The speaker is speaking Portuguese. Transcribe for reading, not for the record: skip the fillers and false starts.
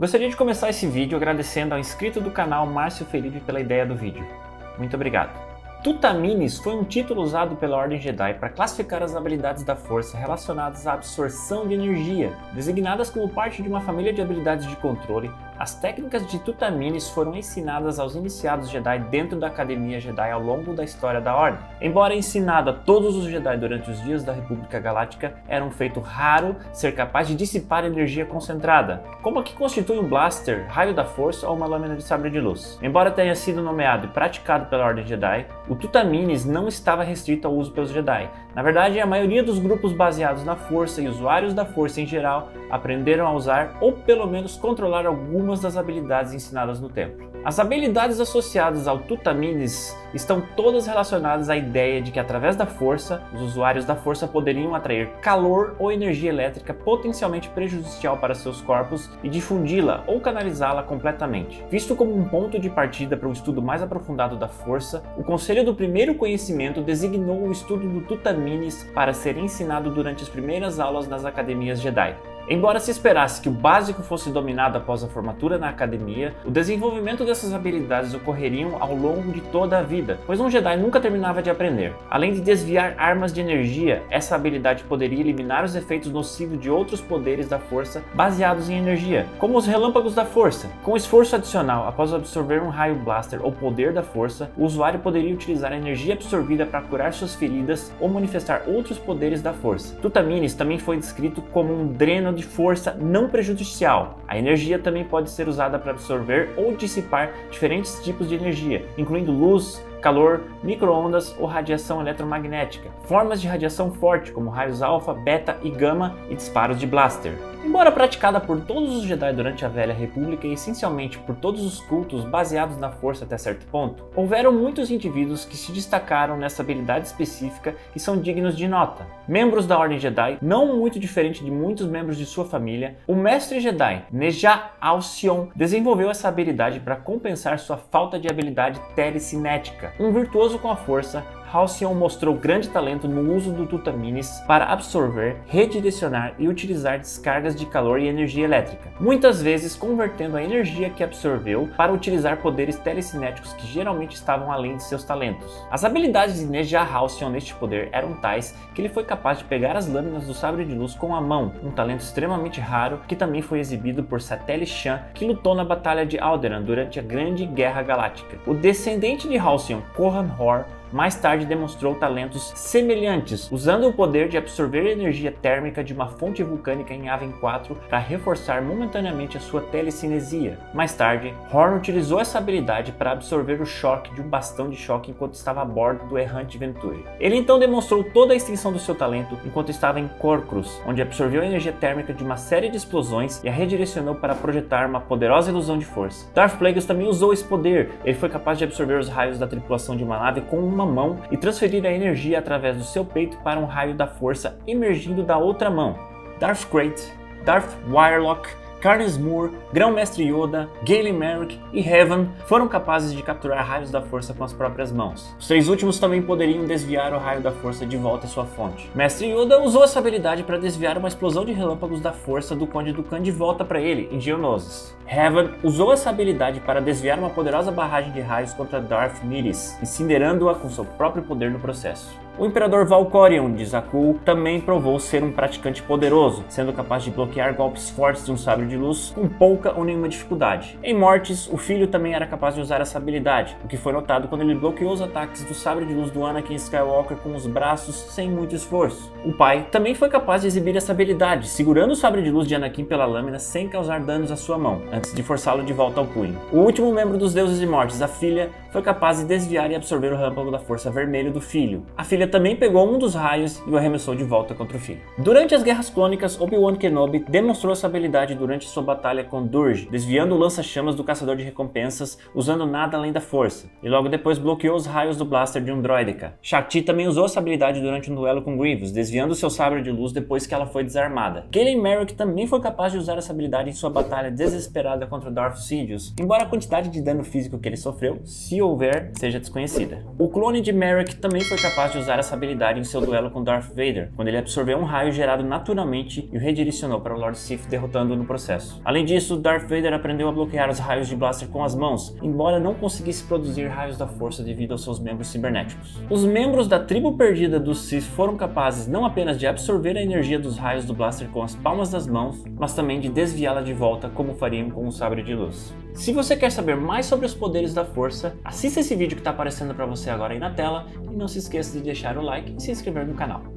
Gostaria de começar esse vídeo agradecendo ao inscrito do canal Márcio Felipe pela ideia do vídeo. Muito obrigado. Tutaminis foi um título usado pela Ordem Jedi para classificar as habilidades da Força relacionadas à absorção de energia. Designadas como parte de uma família de habilidades de controle, as técnicas de Tutaminis foram ensinadas aos iniciados Jedi dentro da Academia Jedi ao longo da história da Ordem. Embora ensinado a todos os Jedi durante os dias da República Galáctica, era um feito raro ser capaz de dissipar energia concentrada, como a que constitui um blaster, raio da Força ou uma lâmina de sabre de luz. Embora tenha sido nomeado e praticado pela Ordem Jedi, o Tutaminis não estava restrito ao uso pelos Jedi. Na verdade, a maioria dos grupos baseados na Força e usuários da Força em geral aprenderam a usar ou pelo menos controlar algumas das habilidades ensinadas no templo. As habilidades associadas ao Tutaminis estão todas relacionadas à ideia de que através da Força, os usuários da Força poderiam atrair calor ou energia elétrica potencialmente prejudicial para seus corpos e difundi-la ou canalizá-la completamente. Visto como um ponto de partida para um estudo mais aprofundado da Força, o Conselho do Primeiro Conhecimento designou o estudo do Tutaminis para ser ensinado durante as primeiras aulas nas academias Jedi. Embora se esperasse que o básico fosse dominado após a formatura na academia, o desenvolvimento dessas habilidades ocorreriam ao longo de toda a vida, pois um Jedi nunca terminava de aprender. Além de desviar armas de energia, essa habilidade poderia eliminar os efeitos nocivos de outros poderes da Força baseados em energia, como os relâmpagos da Força. Com esforço adicional, após absorver um raio blaster ou poder da Força, o usuário poderia utilizar a energia absorvida para curar suas feridas ou manifestar outros poderes da Força. Tutaminis também foi descrito como um dreno de força não prejudicial. A energia também pode ser usada para absorver ou dissipar diferentes tipos de energia, incluindo luz, calor, micro-ondas ou radiação eletromagnética, formas de radiação forte como raios alfa, beta e gama e disparos de blaster. Embora praticada por todos os Jedi durante a Velha República e essencialmente por todos os cultos baseados na Força até certo ponto, houveram muitos indivíduos que se destacaram nessa habilidade específica e são dignos de nota. Membros da Ordem Jedi, não muito diferente de muitos membros de sua família, o Mestre Jedi Nejah Alcyon desenvolveu essa habilidade para compensar sua falta de habilidade telecinética. Um virtuoso com a Força, Alcyon mostrou grande talento no uso do Tutaminis para absorver, redirecionar e utilizar descargas de calor e energia elétrica, muitas vezes convertendo a energia que absorveu para utilizar poderes telecinéticos que geralmente estavam além de seus talentos. As habilidades de Nejah Alcyon neste poder eram tais que ele foi capaz de pegar as lâminas do sabre de luz com a mão, um talento extremamente raro que também foi exibido por Satele Shan, que lutou na Batalha de Alderaan durante a Grande Guerra Galáctica. O descendente de Alcyon, Corran Horr, mais tarde demonstrou talentos semelhantes, usando o poder de absorver energia térmica de uma fonte vulcânica em Yavin 4 para reforçar momentaneamente a sua telecinesia. Mais tarde, Horn utilizou essa habilidade para absorver o choque de um bastão de choque enquanto estava a bordo do errante Venturi. Ele então demonstrou toda a extensão do seu talento enquanto estava em Corcrux, onde absorveu a energia térmica de uma série de explosões e a redirecionou para projetar uma poderosa ilusão de força. Darth Plagueis também usou esse poder. Ele foi capaz de absorver os raios da tripulação de uma nave com uma mão e transferir a energia através do seu peito para um raio da Força emergindo da outra mão. Darth Krayt, Darth Wirelock, Carnes Moore, Grão-Mestre Yoda, Galen Marek e Heaven foram capazes de capturar raios da Força com as próprias mãos. Os três últimos também poderiam desviar o raio da Força de volta à sua fonte. Mestre Yoda usou essa habilidade para desviar uma explosão de relâmpagos da Força do Conde Dooku de volta para ele, em Geonosis. Heaven usou essa habilidade para desviar uma poderosa barragem de raios contra Darth Miris, incinerando-a com seu próprio poder no processo. O Imperador Valkorion de Zakuul também provou ser um praticante poderoso, sendo capaz de bloquear golpes fortes de um sabre de luz com pouca ou nenhuma dificuldade. Em Mortis, o filho também era capaz de usar essa habilidade, o que foi notado quando ele bloqueou os ataques do sabre de luz do Anakin Skywalker com os braços sem muito esforço. O pai também foi capaz de exibir essa habilidade, segurando o sabre de luz de Anakin pela lâmina sem causar danos à sua mão, antes de forçá-lo de volta ao punho. O último membro dos Deuses de Mortis, a filha, foi capaz de desviar e absorver o relâmpago da Força vermelho do filho. A filha também pegou um dos raios e o arremessou de volta contra o filho. Durante as Guerras Clônicas, Obi-Wan Kenobi demonstrou essa habilidade durante sua batalha com Durge, desviando o lança-chamas do Caçador de Recompensas, usando nada além da Força, e logo depois bloqueou os raios do blaster de um droideka. Shakti também usou essa habilidade durante um duelo com Grievous, desviando seu sabre de luz depois que ela foi desarmada. Galen Marek também foi capaz de usar essa habilidade em sua batalha desesperada liberada contra Darth Sidious, embora a quantidade de dano físico que ele sofreu, se houver, seja desconhecida. O clone de Merrick também foi capaz de usar essa habilidade em seu duelo com Darth Vader, quando ele absorveu um raio gerado naturalmente e o redirecionou para o Lord Sith, derrotando-o no processo. Além disso, Darth Vader aprendeu a bloquear os raios de blaster com as mãos, embora não conseguisse produzir raios da força devido aos seus membros cibernéticos. Os membros da tribo perdida dos Sith foram capazes não apenas de absorver a energia dos raios do blaster com as palmas das mãos, mas também de desviá-la de volta como fariam com um sabre de luz. Se você quer saber mais sobre os poderes da força, assista esse vídeo que está aparecendo para você agora aí na tela e não se esqueça de deixar o like e se inscrever no canal.